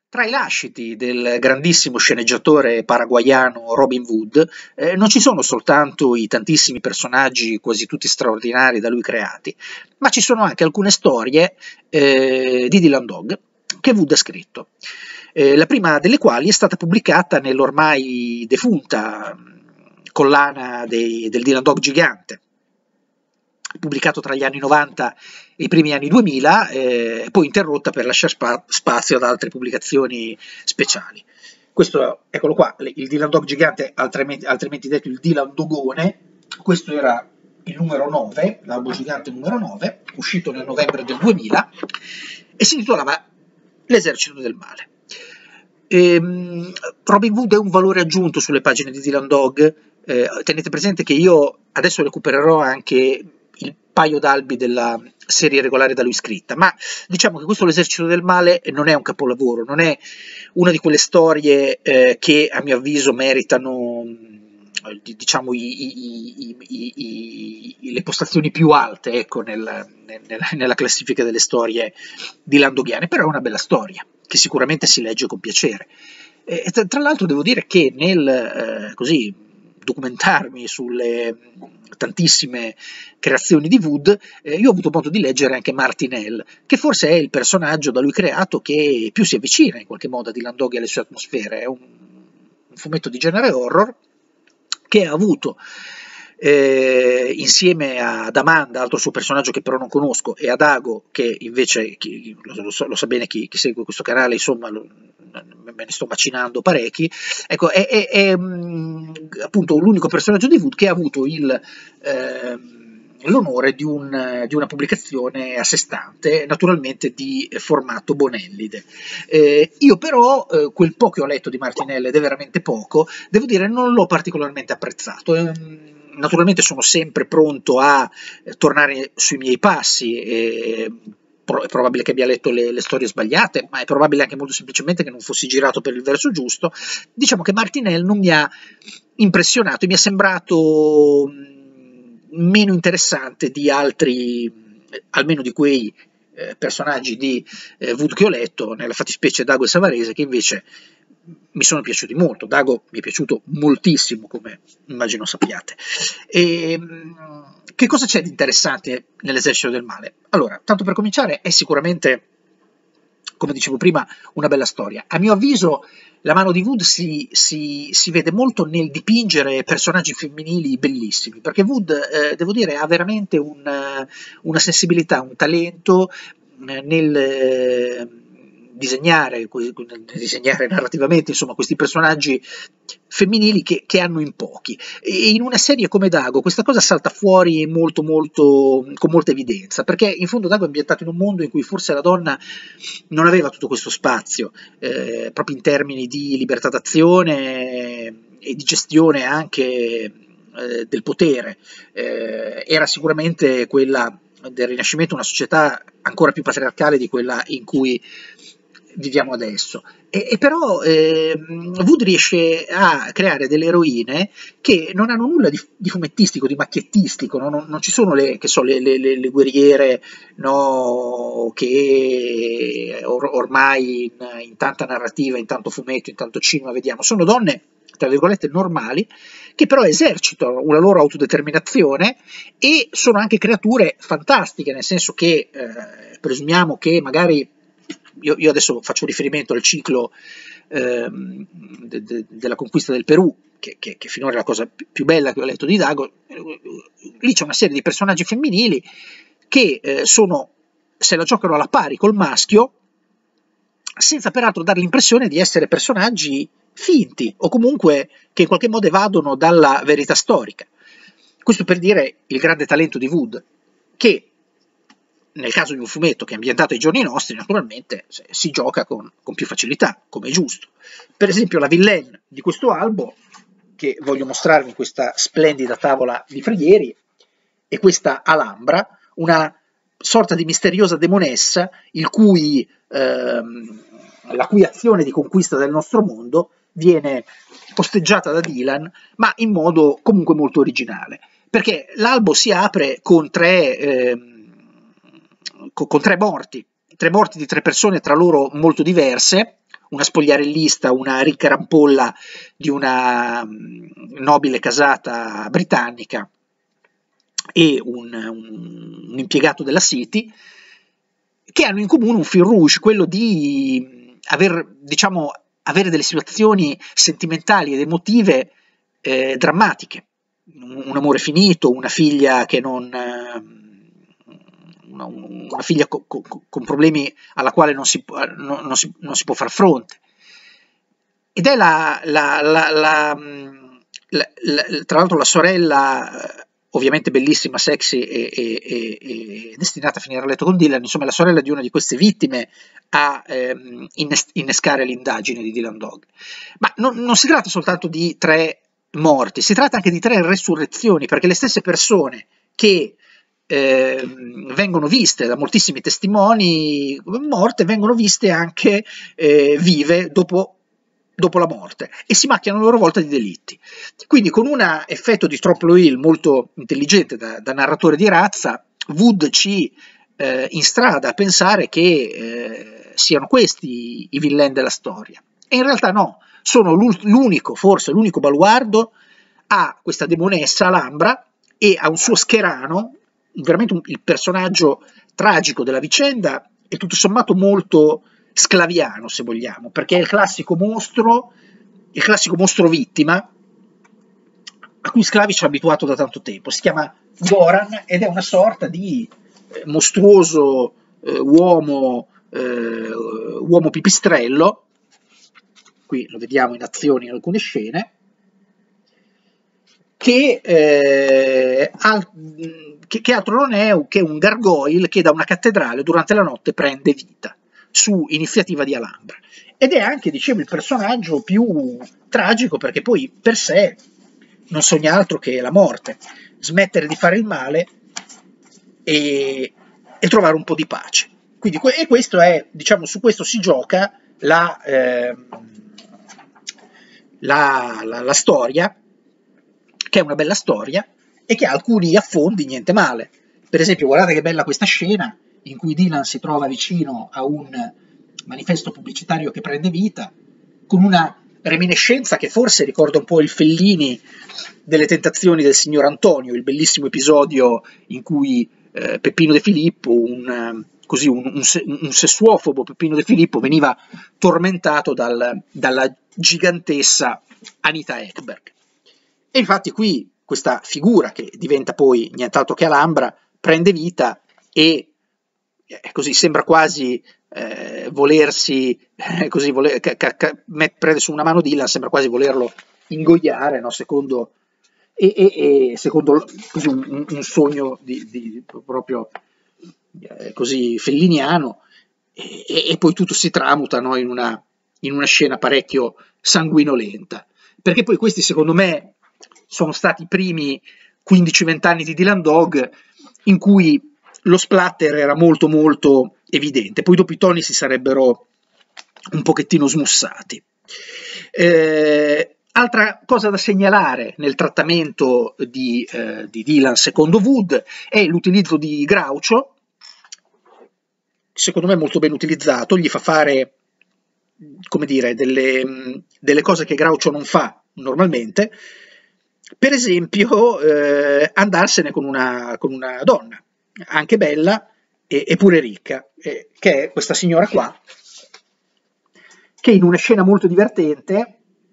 Tra i lasciti del grandissimo sceneggiatore paraguaiano Robin Wood, non ci sono soltanto i tantissimi personaggi, quasi tutti straordinari, da lui creati, ma ci sono anche alcune storie di Dylan Dog che Wood ha scritto. La prima delle quali è stata pubblicata nell'ormai defunta collana del Dylan Dog gigante, pubblicato tra gli anni 90 e i primi anni 2000, poi interrotta per lasciare spazio ad altre pubblicazioni speciali. Questo, eccolo qua, il Dylan Dog gigante, altrimenti detto il Dylan Dogone. Questo era il numero 9, l'albo gigante numero 9, uscito nel novembre del 2000, e si intitolava L'esercito del male. Robin Wood è un valore aggiunto sulle pagine di Dylan Dog. Tenete presente che io adesso recupererò anche il paio d'albi della serie regolare da lui scritta, ma diciamo che questo L'esercito del male non è un capolavoro, non è una di quelle storie che a mio avviso meritano, diciamo, le postazioni più alte, ecco, nella classifica delle storie dylandoghiane, però è una bella storia che sicuramente si legge con piacere. Tra l'altro devo dire che nel così documentarmi sulle tantissime creazioni di Wood, io ho avuto modo di leggere anche Martinelle, che forse è il personaggio da lui creato che più si avvicina in qualche modo a Dylan Dog e alle sue atmosfere. È un fumetto di genere horror che ha avuto insieme ad Amanda, altro suo personaggio che però non conosco, e ad Ago, che invece lo sa bene chi segue questo canale, insomma me ne sto macinando parecchi, ecco, è appunto l'unico personaggio di Wood che ha avuto l'onore di una pubblicazione a sé stante, naturalmente di formato Bonellide. Io però quel po' che ho letto di Martinelle, ed è veramente poco, devo dire non l'ho particolarmente apprezzato. Naturalmente sono sempre pronto a tornare sui miei passi, è probabile che abbia letto le storie sbagliate, ma è probabile anche molto semplicemente che non fossi girato per il verso giusto. Diciamo che Martinelle non mi ha impressionato, mi è sembrato meno interessante di altri, almeno di quei personaggi di Wood che ho letto, nella fattispecie Dago e Savarese, che invece mi sono piaciuti molto. Dago mi è piaciuto moltissimo, come immagino sappiate. Che cosa c'è di interessante nell'Esercito del Male? Allora, tanto per cominciare, è sicuramente, come dicevo prima, una bella storia. A mio avviso la mano di Wood si vede molto nel dipingere personaggi femminili bellissimi, perché Wood, devo dire, ha veramente una sensibilità, un talento nel disegnare narrativamente, insomma, questi personaggi femminili che hanno in pochi, e in una serie come Dago questa cosa salta fuori molto con molta evidenza, perché in fondo Dago è ambientato in un mondo in cui forse la donna non aveva tutto questo spazio, proprio in termini di libertà d'azione e di gestione anche del potere. Era sicuramente quella del Rinascimento una società ancora più patriarcale di quella in cui viviamo adesso, e però Wood riesce a creare delle eroine che non hanno nulla di fumettistico, di macchiettistico, no? Non ci sono le guerriere, no, che ormai in tanta narrativa, in tanto fumetto, in tanto cinema vediamo, sono donne tra virgolette normali, che però esercitano una loro autodeterminazione e sono anche creature fantastiche, nel senso che presumiamo che magari io adesso faccio riferimento al ciclo della conquista del Perù, che finora è la cosa più bella che ho letto di Dago. Lì c'è una serie di personaggi femminili che se la giocano alla pari col maschio, senza peraltro dare l'impressione di essere personaggi finti o comunque che in qualche modo evadono dalla verità storica. Questo per dire il grande talento di Wood, che nel caso di un fumetto che è ambientato ai giorni nostri, naturalmente si gioca con più facilità, come è giusto. Per esempio la villain di questo albo, che voglio mostrarvi in questa splendida tavola di Freghieri, è questa Alhambra, una sorta di misteriosa demonessa la cui azione di conquista del nostro mondo viene posteggiata da Dylan, ma in modo comunque molto originale, perché l'albo si apre con tre morti di tre persone tra loro molto diverse, una spogliarellista, una ricca rampolla di una nobile casata britannica e un impiegato della City, che hanno in comune un fil rouge, quello di avere delle situazioni sentimentali ed emotive drammatiche. Un amore finito, una figlia che non... una figlia con problemi alla quale non si può far fronte. Ed è tra l'altro la sorella, ovviamente bellissima, sexy e destinata a finire a letto con Dylan, insomma la sorella di una di queste vittime a innescare l'indagine di Dylan Dog. Ma non si tratta soltanto di 3 morti, si tratta anche di 3 resurrezioni, perché le stesse persone che vengono viste da moltissimi testimoni morte vengono viste anche vive dopo la morte e si macchiano a loro volta di delitti. Quindi con un effetto di Troplo Hill molto intelligente da narratore di razza, Wood ci instrada a pensare che siano questi i villain della storia. E in realtà no, sono forse l'unico baluardo a questa demonessa Alhambra e a un suo scherano, veramente il personaggio tragico della vicenda e tutto sommato molto sclaviano, se vogliamo, perché è il classico mostro vittima a cui Sclavi ci ha abituato da tanto tempo. Si chiama Goran ed è una sorta di mostruoso uomo pipistrello. Qui lo vediamo in azione in alcune scene, che altro non è che un gargoyle che da una cattedrale durante la notte prende vita, su iniziativa di Alhambra. Ed è anche, dicevo, il personaggio più tragico, perché poi per sé non sogna altro che la morte, smettere di fare il male e trovare un po' di pace. Quindi, e questo è, diciamo, su questo si gioca la storia, che è una bella storia e che ha alcuni affondi niente male. Per esempio, guardate che bella questa scena in cui Dylan si trova vicino a un manifesto pubblicitario che prende vita, con una reminiscenza che forse ricorda un po' il Fellini delle tentazioni del signor Antonio, il bellissimo episodio in cui Peppino De Filippo, un sessuofobo Peppino De Filippo, veniva tormentato dalla gigantessa Anita Ekberg. E infatti qui questa figura, che diventa poi nient'altro che Alhambra, prende vita e così sembra quasi volersi, prende su una mano Dylan, sembra quasi volerlo ingoiare, no? secondo così un sogno proprio così felliniano, e poi tutto si tramuta, no? in una scena parecchio sanguinolenta, perché poi questi secondo me sono stati i primi 15-20 anni di Dylan Dog in cui lo splatter era molto molto evidente, poi dopo i toni si sarebbero un pochettino smussati. Altra cosa da segnalare nel trattamento di Dylan secondo Wood è l'utilizzo di Groucho, secondo me molto ben utilizzato, gli fa fare, come dire, delle cose che Groucho non fa normalmente, per esempio andarsene con una donna, anche bella e pure ricca, che è questa signora qua, che in una scena molto divertente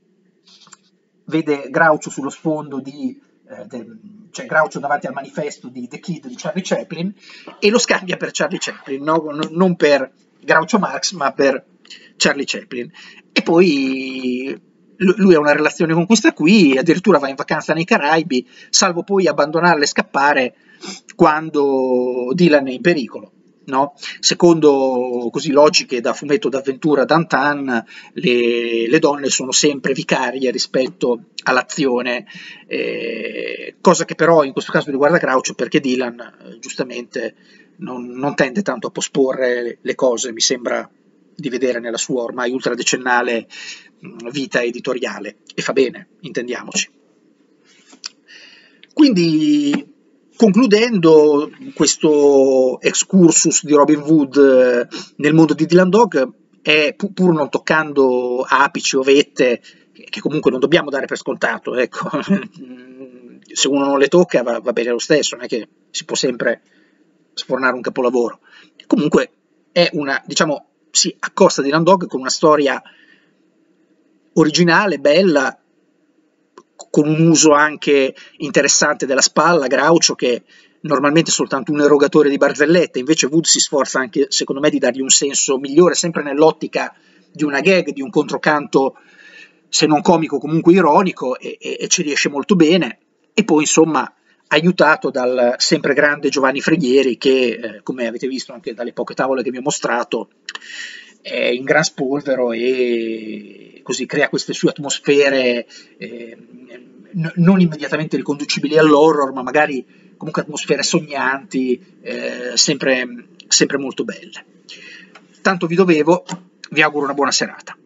vede Groucho sullo sfondo cioè Groucho davanti al manifesto di The Kid di Charlie Chaplin e lo scambia per Charlie Chaplin, no? Non per Groucho Marx ma per Charlie Chaplin, e poi lui ha una relazione con questa qui, addirittura va in vacanza nei Caraibi, salvo poi abbandonarla e scappare quando Dylan è in pericolo. No? Secondo così logiche da fumetto d'avventura d'antan, le donne sono sempre vicarie rispetto all'azione, cosa che però in questo caso riguarda Groucho, perché Dylan giustamente non tende tanto a posporre le cose, mi sembra di vedere nella sua ormai ultradecennale vita editoriale, e fa bene, intendiamoci. Quindi, concludendo questo excursus di Robin Wood nel mondo di Dylan Dog, pur non toccando apici o vette, che comunque non dobbiamo dare per scontato, ecco. Se uno non le tocca va bene lo stesso, non è che si può sempre sfornare un capolavoro. Comunque è una, diciamo, sì, a costa di Landog, con una storia originale, bella, con un uso anche interessante della spalla, Groucho, che normalmente è soltanto un erogatore di barzellette, invece Wood si sforza anche, secondo me, di dargli un senso migliore, sempre nell'ottica di una gag, di un controcanto, se non comico comunque ironico, e ci riesce molto bene. E poi, insomma, aiutato dal sempre grande Giovanni Freghieri, che, come avete visto anche dalle poche tavole che vi ho mostrato, è in gran spolvero e così crea queste sue atmosfere non immediatamente riconducibili all'horror, ma magari comunque atmosfere sognanti, sempre molto belle. Tanto vi dovevo, vi auguro una buona serata.